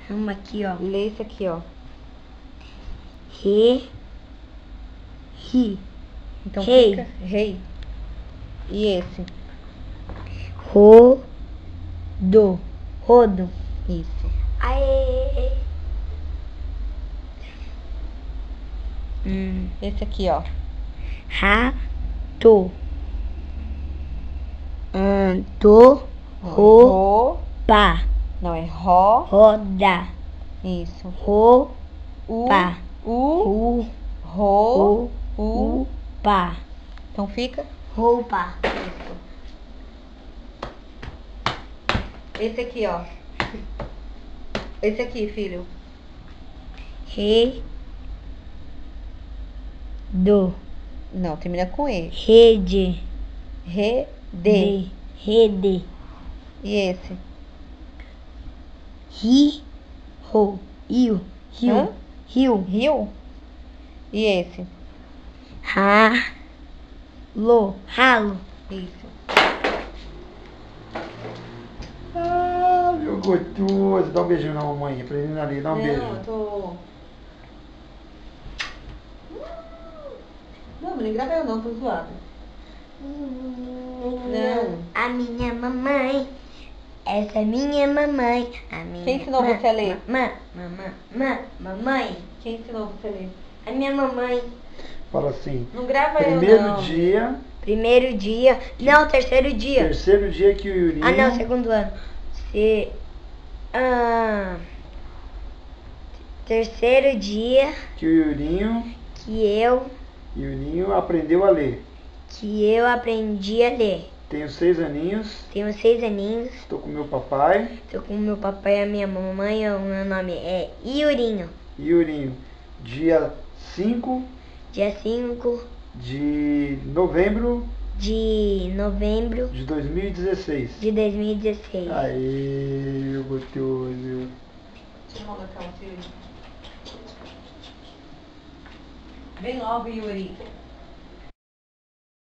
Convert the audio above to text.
Vamos aqui, ó. Lê isso aqui, ó. Ri. Então Rei. fica rei. E esse? Rodo. Rodo. Isso. Aê. Esse aqui, ó. Rato. Roupa. Não, é ro. Roda. Isso. Roupa. Roupa. Então fica? Roupa. Esse aqui, ó. Esse aqui, filho. Redo. Não, termina com E. Rede. Rede. Rede. E esse? Rio. Hã? Rio. Rio? E esse? Ralo. Isso. Ah, meu gostoso. Dá um beijinho na mamãe. Pra ele ali, dá um beijo. Não, eu tô... Não, não grava eu não, tô zoado. Não. A minha mamãe. Essa é minha mamãe. A minha Quem ensinou você a ler? Mamãe. Quem ensinou você a ler? A minha mamãe. Fala assim. Não grava eu Primeiro não. dia. Primeiro dia. Não, terceiro dia. Terceiro dia que o Yurinho. Ah, não, segundo ano. Terceiro dia Que o Yurinho aprendeu a ler. que eu aprendi a ler. Tenho 6 aninhos. Tenho 6 aninhos. Estou com meu papai. Estou com meu papai e a minha mamãe. O meu nome é Yurinho. Yurinho. Dia 5 Dia 5 de novembro de novembro de 2016. de 2016. Aê, meu gostoso. Tira a mão da calma, filho. Vem logo, Yuri.